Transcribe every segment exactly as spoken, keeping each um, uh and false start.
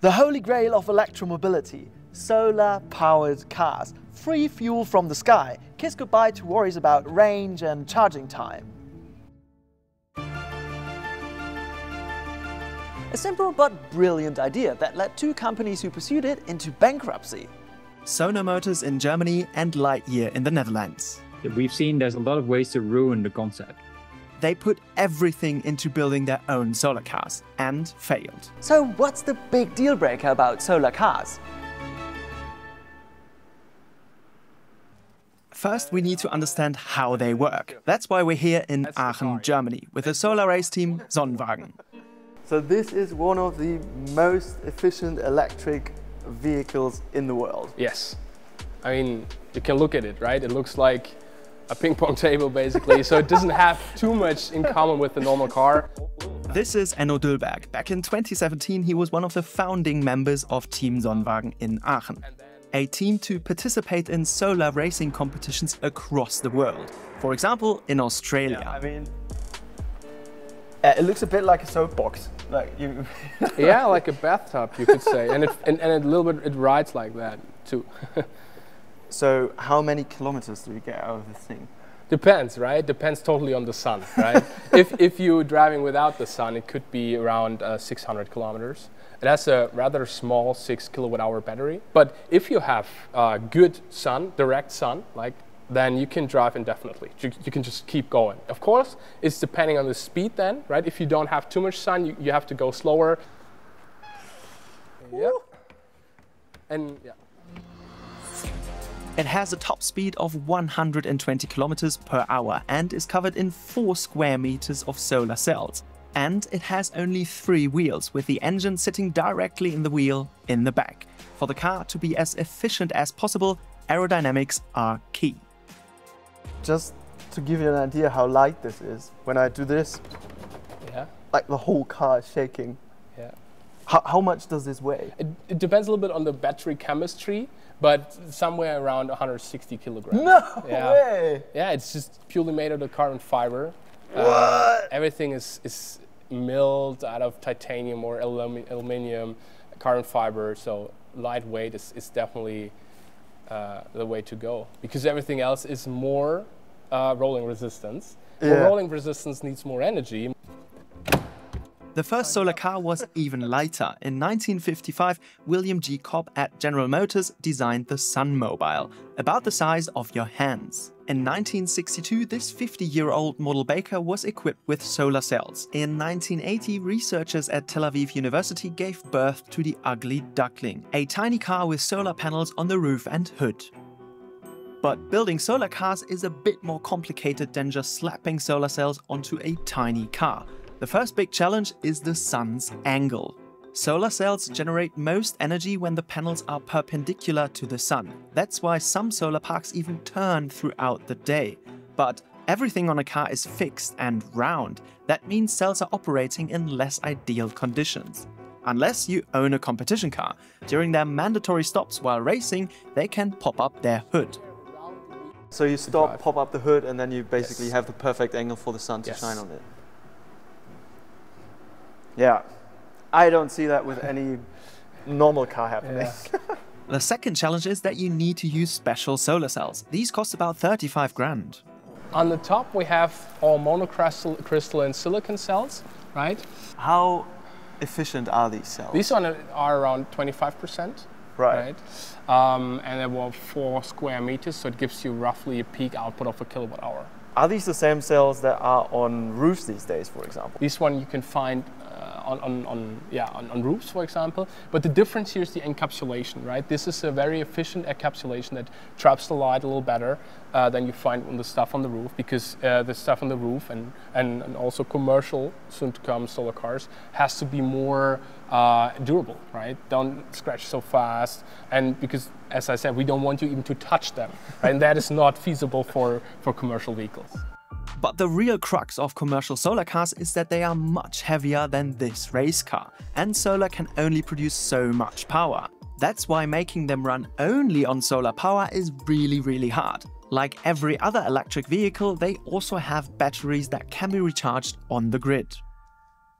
The holy grail of electromobility, solar-powered cars. Free fuel from the sky. Kiss goodbye to worries about range and charging time. A simple but brilliant idea that led two companies who pursued it into bankruptcy. Sono Motors in Germany and Lightyear in the Netherlands. We've seen there's a lot of ways to ruin the concept. They put everything into building their own solar cars and failed. So what's the big deal breaker about solar cars? First, we need to understand how they work. That's why we're here in Aachen, Germany, with the solar race team Sonnenwagen. So this is one of the most efficient electric vehicles in the world. Yes. I mean, you can look at it, right? It looks like a ping pong table, basically, so it doesn't have too much in common with the normal car. This is Enno Dülberg. Back in twenty seventeen, he was one of the founding members of Team Sonnenwagen in Aachen, a team to participate in solar racing competitions across the world. For example, in Australia. Yeah, I mean, uh, it looks a bit like a soapbox. Like you. Yeah, like a bathtub, you could say, and it and, and a little bit it rides like that too. So how many kilometers do you get out of this thing? Depends, right? Depends totally on the sun, right? if, if you're driving without the sun, it could be around uh, six hundred kilometers. It has a rather small six kilowatt hour battery. But if you have uh, good sun, direct sun, like, then you can drive indefinitely. You, you can just keep going. Of course, it's depending on the speed then, right? If you don't have too much sun, you, you have to go slower. Yeah. And yeah. It has a top speed of one hundred twenty kilometers per hour and is covered in four square meters of solar cells. And it has only three wheels, with the engine sitting directly in the wheel in the back. For the car to be as efficient as possible, aerodynamics are key. Just to give you an idea how light this is, when I do this, yeah, like the whole car is shaking. Yeah. How, how much does this weigh? It, it depends a little bit on the battery chemistry, but somewhere around one hundred sixty kilograms. No yeah. way! Yeah, it's just purely made out of carbon fiber. What? Uh, everything is, is milled out of titanium or alumi aluminium, carbon fiber, so lightweight is, is definitely uh, the way to go. Because everything else is more uh, rolling resistance. Yeah. More rolling resistance needs more energy. The first solar car was even lighter. In nineteen fifty-five, William G. Cobb at General Motors designed the Sun Mobile, about the size of your hands. In nineteen sixty-two, this fifty-year-old Model Baker was equipped with solar cells. In nineteen eighty, researchers at Tel Aviv University gave birth to the Ugly Duckling, a tiny car with solar panels on the roof and hood. But building solar cars is a bit more complicated than just slapping solar cells onto a tiny car. The first big challenge is the sun's angle. Solar cells generate most energy when the panels are perpendicular to the sun. That's why some solar parks even turn throughout the day. But everything on a car is fixed and round. That means cells are operating in less ideal conditions. Unless you own a competition car. During their mandatory stops while racing, they can pop up their hood. So you stop, pop up the hood, and then you basically Yes. have the perfect angle for the sun to Yes. shine on it. Yeah, I don't see that with any normal car happening. Yeah. The second challenge is that you need to use special solar cells. These cost about thirty-five grand. On the top we have all monocrystalline silicon cells, right? How efficient are these cells? These one are around twenty-five percent. Right. Right? Um, and they're about four square meters, so it gives you roughly a peak output of a kilowatt hour. Are these the same cells that are on roofs these days, for example? This one you can find uh, on, on, on, yeah, on, on roofs, for example. But the difference here is the encapsulation, right? This is a very efficient encapsulation that traps the light a little better uh, than you find on the stuff on the roof, because uh, the stuff on the roof and, and, and also commercial, soon-to-come solar cars, has to be more uh, durable, right? Don't scratch so fast, and because, as I said, we don't want you even to touch them, right? And that is not feasible for, for commercial vehicles. But the real crux of commercial solar cars is that they are much heavier than this race car, and solar can only produce so much power. That's why making them run only on solar power is really, really hard. Like every other electric vehicle, they also have batteries that can be recharged on the grid.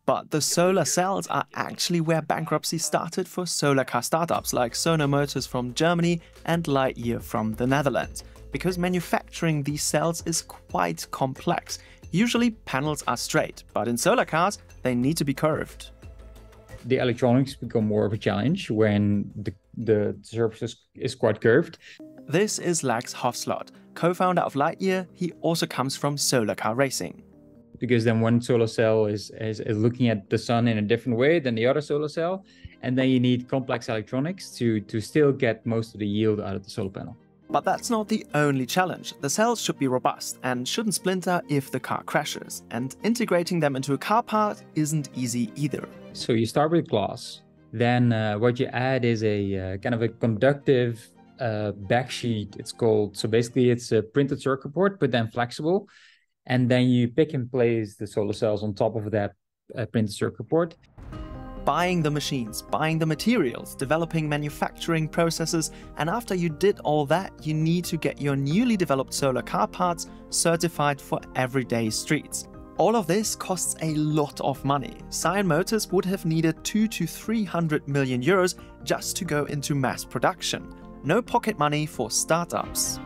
But the solar cells are actually where bankruptcy started for solar car startups like Sono Motors from Germany and Lightyear from the Netherlands, because manufacturing these cells is quite complex. Usually panels are straight, but in solar cars they need to be curved. The electronics become more of a challenge when the, the surface is, is quite curved. This is Lax Hofslot, co-founder of Lightyear. He also comes from solar car racing. Because then one solar cell is, is, is looking at the sun in a different way than the other solar cell. And then you need complex electronics to, to still get most of the yield out of the solar panel. But that's not the only challenge. The cells should be robust and shouldn't splinter if the car crashes. And integrating them into a car part isn't easy either. So you start with glass. Then uh, what you add is a uh, kind of a conductive uh, backsheet, it's called. So basically it's a printed circuit board, but then flexible. And then you pick and place the solar cells on top of that uh, printed circuit board. Buying the machines, buying the materials, developing manufacturing processes, and after you did all that, you need to get your newly developed solar car parts certified for everyday streets. All of this costs a lot of money. Scion Motors would have needed two to three hundred million euros just to go into mass production. No pocket money for startups.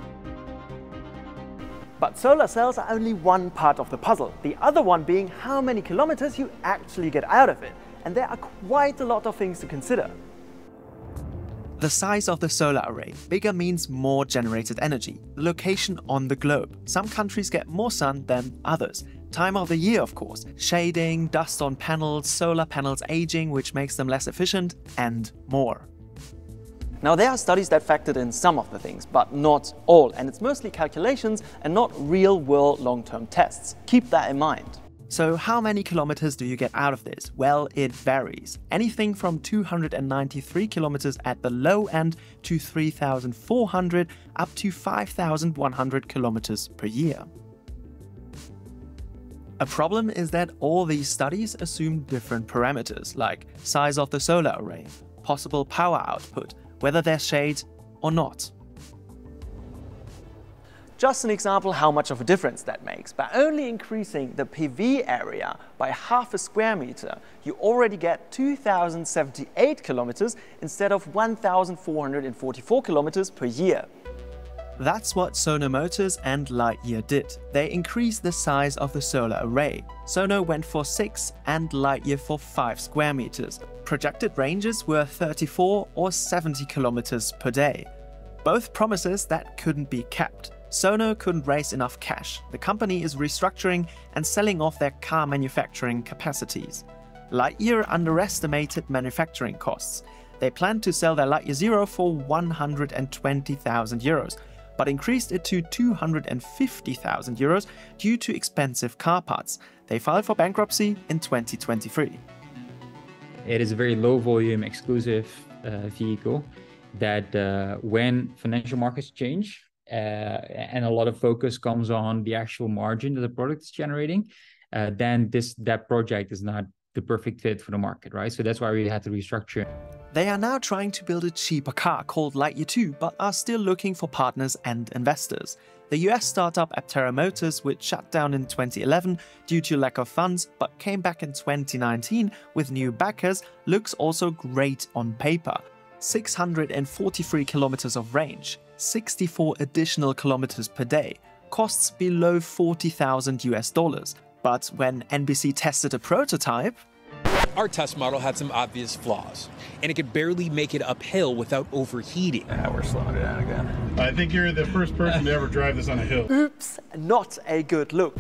But solar cells are only one part of the puzzle, the other one being how many kilometers you actually get out of it. And there are quite a lot of things to consider. The size of the solar array. Bigger means more generated energy. The location on the globe. Some countries get more sun than others. Time of the year, of course. Shading, dust on panels, solar panels aging, which makes them less efficient, and more. Now there are studies that factored in some of the things, but not all, and it's mostly calculations and not real-world long-term tests. Keep that in mind. So how many kilometers do you get out of this? Well, it varies. Anything from two hundred ninety-three kilometers at the low end to three thousand four hundred up to five thousand one hundred kilometers per year. A problem is that all these studies assume different parameters, like size of the solar array, possible power output, whether there's shade or not. Just an example how much of a difference that makes. By only increasing the P V area by half a square meter, you already get two thousand seventy-eight kilometers instead of one thousand four hundred forty-four kilometers per year. That's what Sono Motors and Lightyear did. They increased the size of the solar array. Sono went for six and Lightyear for five square meters. Projected ranges were thirty-four or seventy kilometers per day. Both promises that couldn't be kept. Sono couldn't raise enough cash. The company is restructuring and selling off their car manufacturing capacities. Lightyear underestimated manufacturing costs. They planned to sell their Lightyear Zero for one hundred twenty thousand euros, but increased it to two hundred fifty thousand euros due to expensive car parts. They filed for bankruptcy in twenty twenty-three. It is a very low volume exclusive uh, vehicle that uh, when financial markets change, Uh, and a lot of focus comes on the actual margin that the product is generating, uh, then this that project is not the perfect fit for the market, right? So that's why we had to restructure. They are now trying to build a cheaper car called Lightyear two, but are still looking for partners and investors. The U S startup Aptera Motors, which shut down in twenty eleven due to lack of funds, but came back in twenty nineteen with new backers, looks also great on paper. six hundred forty-three kilometers of range, sixty-four additional kilometers per day, costs below forty thousand U S dollars. But when N B C tested a prototype, our test model had some obvious flaws, and it could barely make it uphill without overheating. Yeah, we're slowing it down again. I think you're the first person to ever drive this on a hill. Oops, not a good look.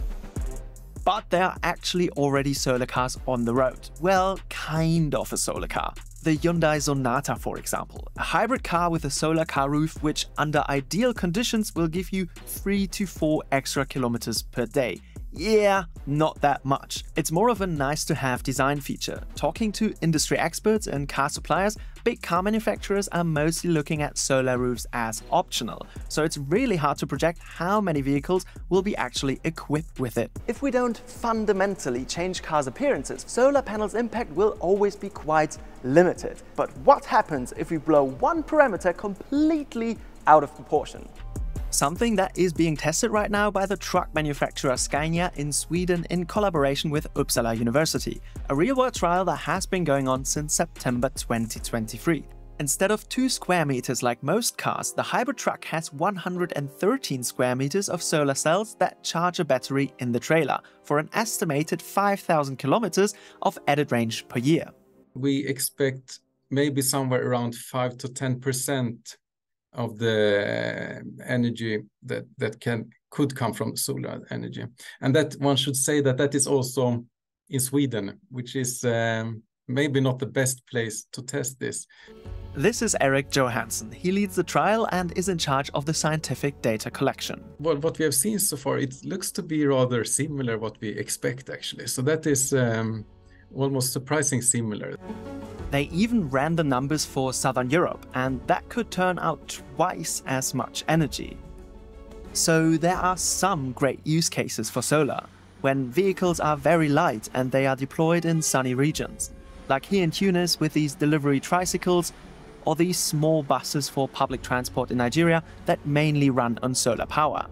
But there are actually already solar cars on the road. Well, kind of a solar car. The Hyundai Sonata, for example, a hybrid car with a solar car roof which under ideal conditions will give you three to four extra kilometers per day. Yeah, not that much. It's more of a nice-to-have design feature. Talking to industry experts and car suppliers, big car manufacturers are mostly looking at solar roofs as optional, so it's really hard to project how many vehicles will be actually equipped with it. If we don't fundamentally change cars' appearances, solar panels' impact will always be quite limited. But what happens if we blow one parameter completely out of proportion? Something that is being tested right now by the truck manufacturer Scania in Sweden in collaboration with Uppsala University, a real-world trial that has been going on since September twenty twenty-three. Instead of two square meters like most cars, the hybrid truck has one hundred thirteen square meters of solar cells that charge a battery in the trailer for an estimated five thousand kilometers of added range per year. We expect maybe somewhere around five to ten percent of the energy that, that can could come from solar energy. And that one should say that that is also in Sweden, which is um, maybe not the best place to test this. This is Eric Johansson. He leads the trial and is in charge of the scientific data collection. Well, what we have seen so far, it looks to be rather similar what we expect actually. So that is um, almost surprising similar. They even ran the numbers for Southern Europe, and that could turn out twice as much energy. So there are some great use cases for solar, when vehicles are very light and they are deployed in sunny regions, like here in Tunis with these delivery tricycles, or these small buses for public transport in Nigeria that mainly run on solar power.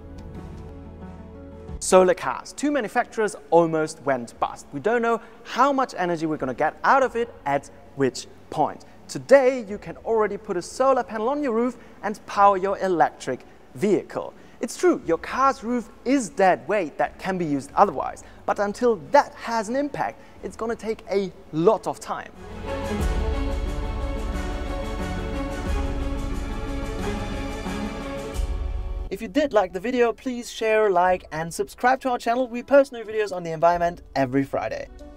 Solar cars. Two manufacturers almost went bust. We don't know how much energy we're going to get out of it at which point. Today, you can already put a solar panel on your roof and power your electric vehicle. It's true, your car's roof is dead weight that can be used otherwise, but until that has an impact, it's going to take a lot of time. If you did like the video, please share, like, and subscribe to our channel. We post new videos on the environment every Friday.